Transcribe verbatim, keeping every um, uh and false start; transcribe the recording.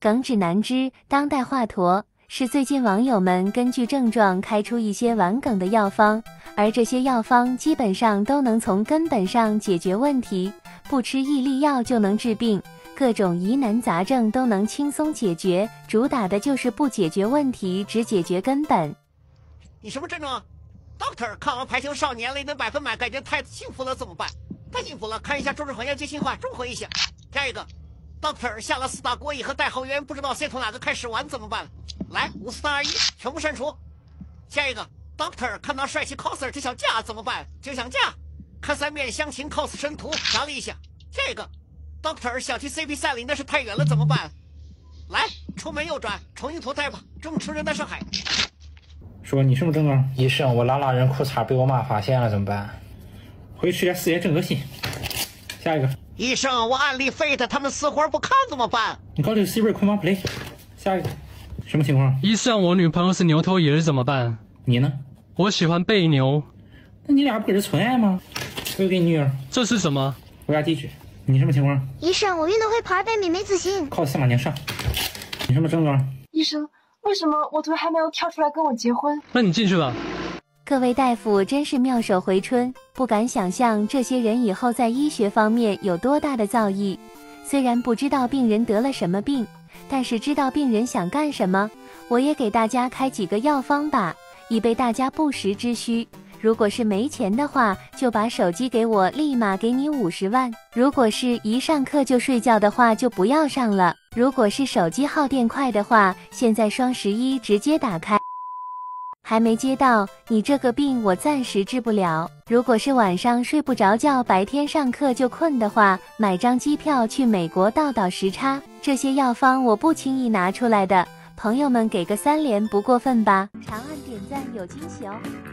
梗指南之当代华佗是最近网友们根据症状开出一些玩梗的药方，而这些药方基本上都能从根本上解决问题，不吃益力药就能治病，各种疑难杂症都能轻松解决，主打的就是不解决问题，只解决根本。 你什么症状 ？Doctor， 看完《排球少年》里的百分百，感觉太幸福了，怎么办？太幸福了，看一下周志恒要接新话，中和一下。下一个 ，Doctor 下了四大锅以后带后援，不知道先从哪个开始玩，怎么办？来，五四三二一，全部删除。下一个 ，Doctor 看到帅气 coser 就想嫁，怎么办？就想嫁。看三面相亲 cos 神图，查了一下。下一个 ，Doctor 想去 C P 赛领，但是太远了，怎么办？来，出门右转，重新投胎吧。正吃人在上海。 说你什么症状？医生，我拉拉人裤衩被我妈发现了，怎么办？回去吃点四叶镇恶心。下一个。 医生，我案例废的，他们死活不看怎么办？ 你搞这个 Siri 捆绑 play。下一个。什么情况？ 医生，我女朋友是牛头野怎么办？ 你呢？ 我喜欢被牛。 那你俩不是纯爱吗？我给你女儿。 这是什么？ 国家地址。你什么情况？ 医生，我运动会跑二百米没自信。 考司马年上。你什么症状？ 医生，为什么我腿还没有跳出来跟我结婚？ 那你进去吧。 各位大夫真是妙手回春，不敢想象这些人以后在医学方面有多大的造诣。虽然不知道病人得了什么病，但是知道病人想干什么。我也给大家开几个药方吧，以备大家不时之需。如果是没钱的话，就把手机给我，立马给你五十万。如果是一上课就睡觉的话，就不要上了。如果是手机耗电快的话，现在双十一直接打开。还没接到，你这个病我暂时治不了。如果是晚上睡不着觉，白天上课就困的话，买张机票去美国倒倒时差。这些药方我不轻易拿出来的，朋友们给个三连不过分吧？长按点赞有惊喜哦。